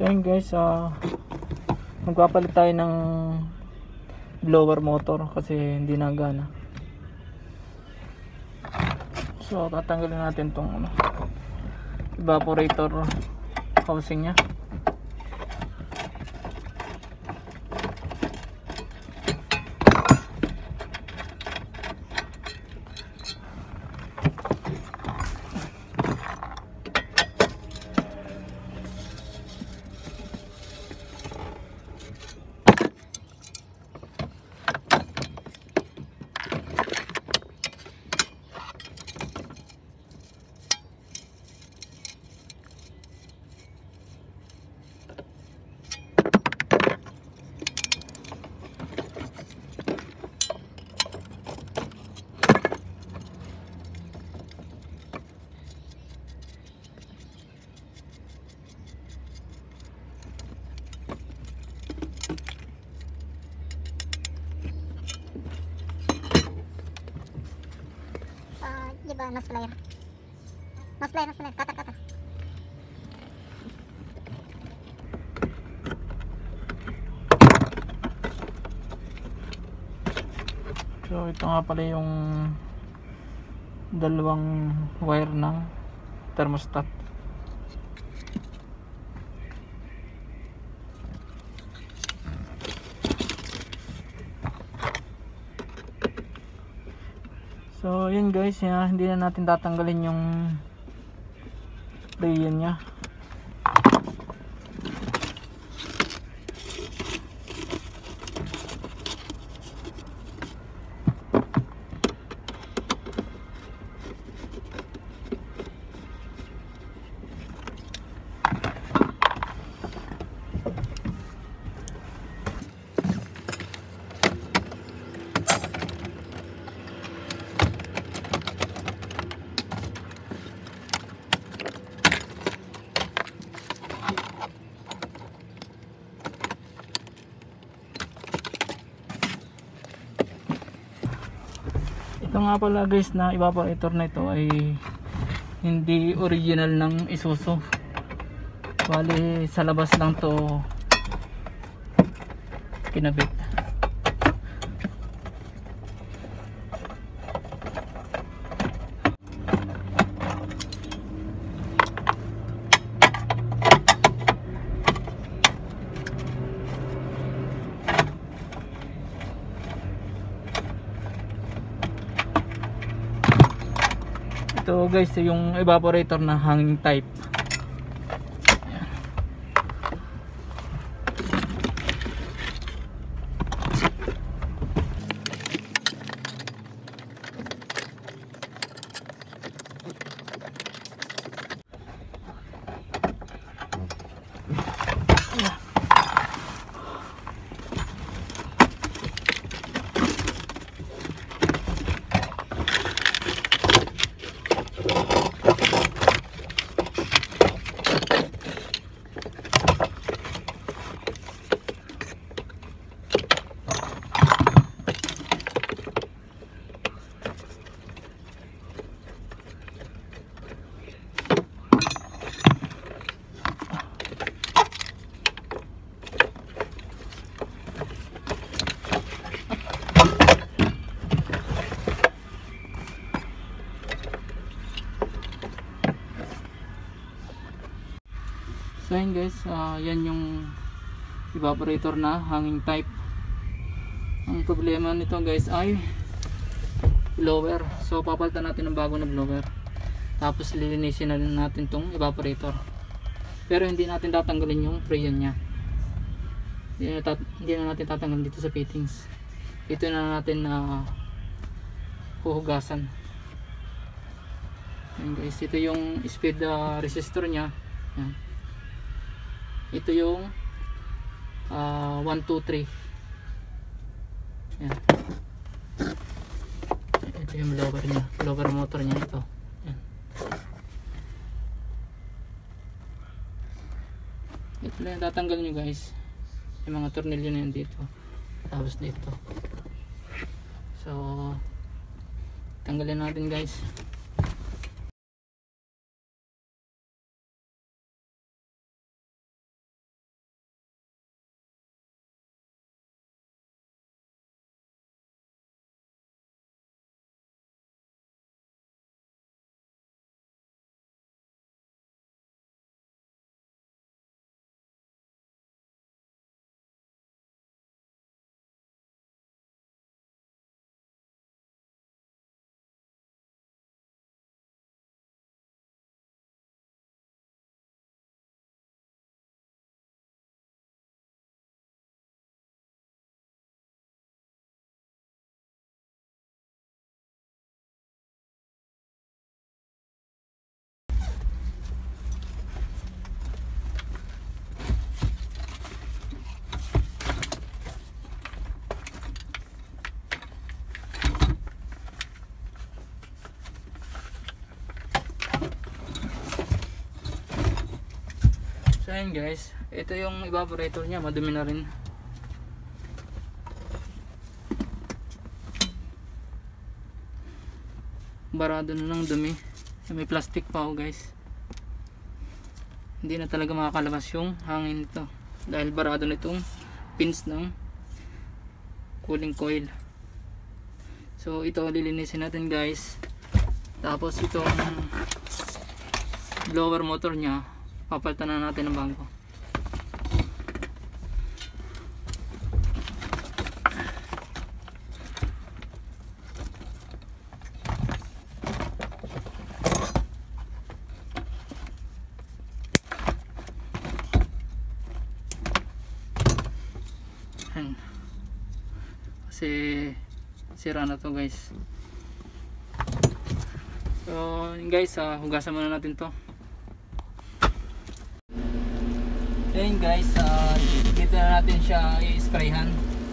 So yun guys, magpapalit tayo ng blower motor kasi hindi nagana. So tatanggalin natin tong evaporator housing nya. Diba, nose flyer, kata. So ito nga pala yung dalawang wire ng thermostat. So yun guys, hindi na natin tatanggalin yung rayon nya. Ito nga pala guys na evaporator na ito ay hindi original ng Isuzu. Bali sa labas lang to kinabit. Ito guys yung evaporator na hanging type. So yun guys, yan yung evaporator na hanging type. Ang problema nito guys ay blower. So papalitan natin ng bago na blower. Tapos lilinisin na natin tong evaporator. Pero hindi natin tatanggalin yung freon nya. Hindi na natin tatanggalin dito sa fittings. Ito na natin huhugasan. Yan guys, ito yung speed resistor nya. Yan. Ito yung 1, 2, 3. Yan. Ito yung blower nya, blower motor nya ito. Yan. Ito lang yung tatanggal nyo guys, yung mga tornilyo na yan dito, tapos dito. So tanggalin natin guys. So ayan guys, ito yung evaporator nya, madumi na rin. Barado na ng dumi. May plastic pa oh guys. Hindi na talaga makakalabas yung hangin nito dahil barado nitong pins ng cooling coil. So ito lilinisin natin guys. Tapos itong blower motor nya papalitan na natin ng bago. Kasi sira na to guys. So guys, hugasan muna natin to. Ayun guys, dito na natin siya i-sprayhan.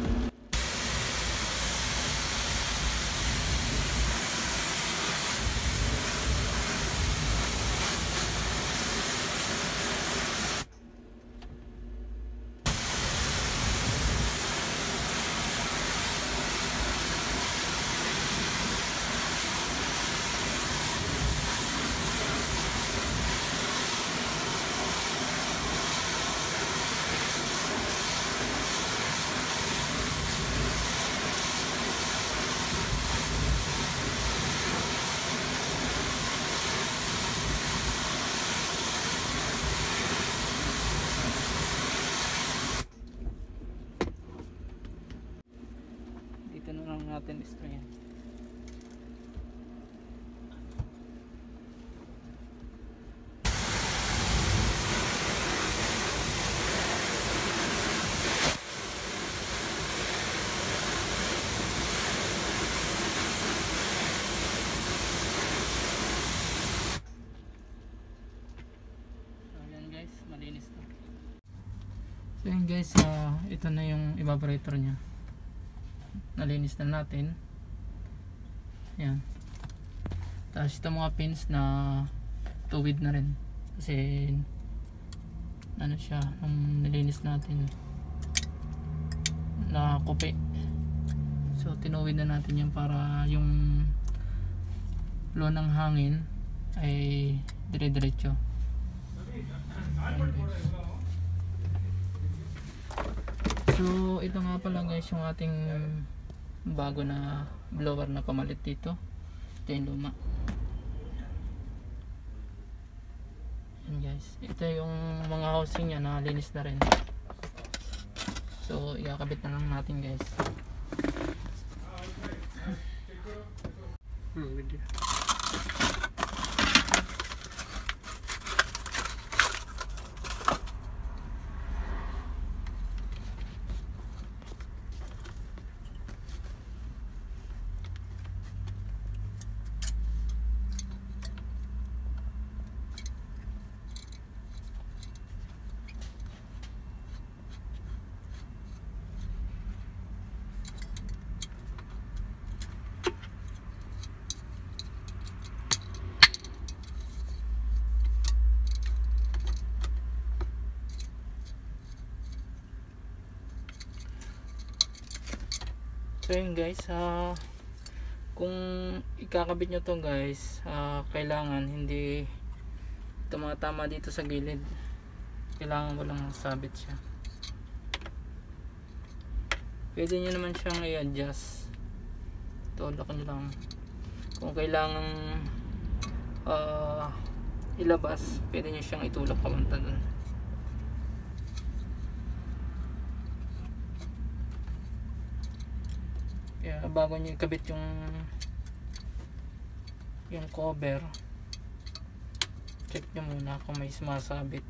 Dito na lang natin i-sprayan. So yun guys, ito na yung evaporator nya, nalinis na natin. Yan. Tapos ito mga pins na tuwid na rin kasi ano siya, nung nilinis natin na kupi. So tinuwid na natin yan para yung flow ng hangin ay dire-diretso. So ito nga pala guys yung ating bago na blower na pamalit dito. Ito yung luma. Yan guys, ito yung mga housing nya na linis na rin. So ikakabit na lang natin guys. So yun guys, kung ikakabit nyo to guys, kailangan hindi tumatama dito sa gilid, kailangan walang sabit siya. Pwede nyo naman siyang i-adjust, tulak nyo lang. Kung kailangan ilabas, pwede nyo siyang itulak pamunta dun. Kaya bago nyo ikabit yung cover, check nyo muna kung may sumasabit.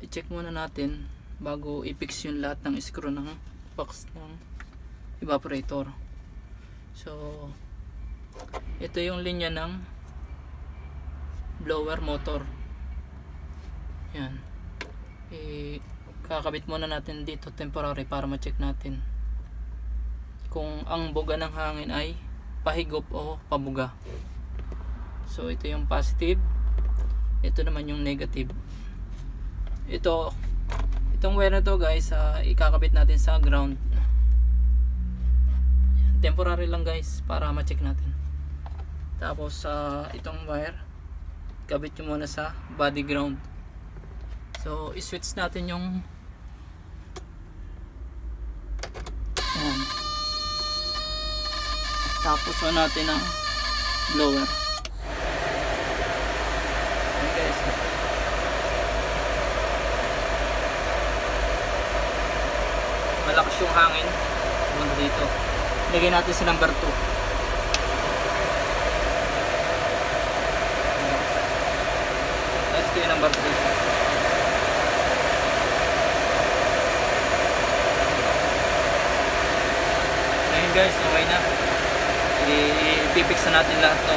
i-check muna natin bago i-fix yung lahat ng screw ng box ng evaporator. So ito yung linya ng blower motor. Yan, kakabit muna natin dito temporary para ma-check natin kung ang buga ng hangin ay pahigop o pabuga. So ito yung positive, ito naman yung negative. Itong wire na to guys, ikakabit natin sa ground. Temporary lang guys para ma-check natin. Tapos itong wire kabit nyo muna sa body ground. So i-switch natin yung yan. Tapos on natin ang blower. Ayan guys, malakas yung hangin punta dito. Lagyan natin sa number 2. Ito yung number 3. So yun guys, okay na. I-fix na natin lahat to.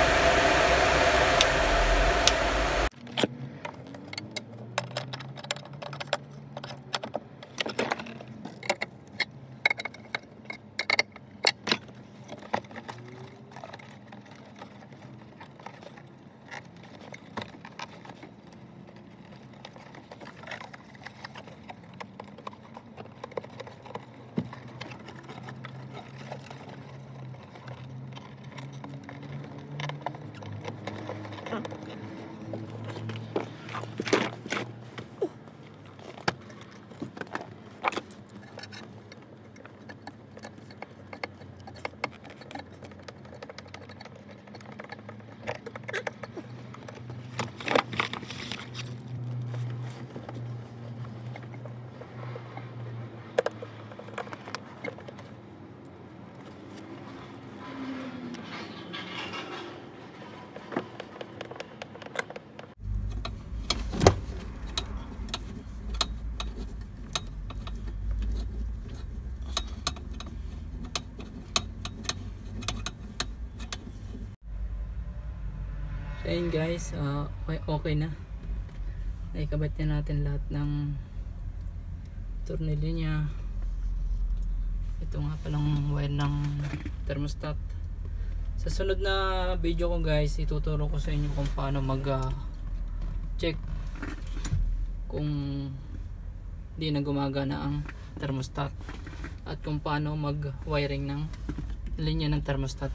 So ayun guys, okay na. Naikabit na natin lahat ng tornilyo niya. Ito nga palang wire ng thermostat. Sa sunod na video ko guys, ituturo ko sa inyo kung paano mag check kung di na gumagana ang thermostat at kung paano mag wiring ng linya ng thermostat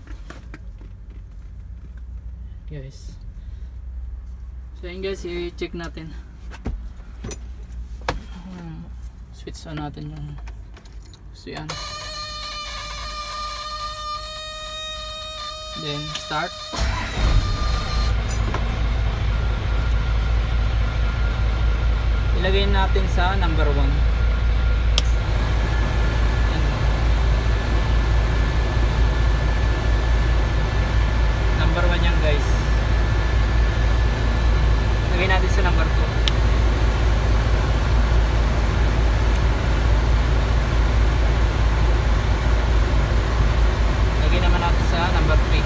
guys. So yun guys, i-check natin. Switch on natin yung so yan. Then start. Ilagay natin sa number 1. Number 1 yan guys. Ilagay natin sa number 2. Lagay naman natin sa number 3.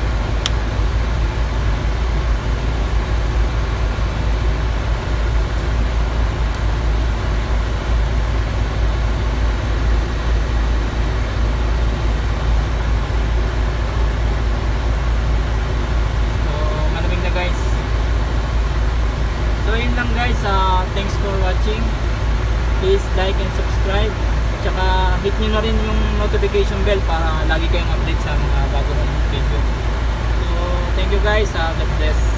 Thanks for watching. Please like and subscribe. At saka hit nyo na rin yung notification bell para lagi kayong update sa mga bago ng video. So thank you guys. God bless.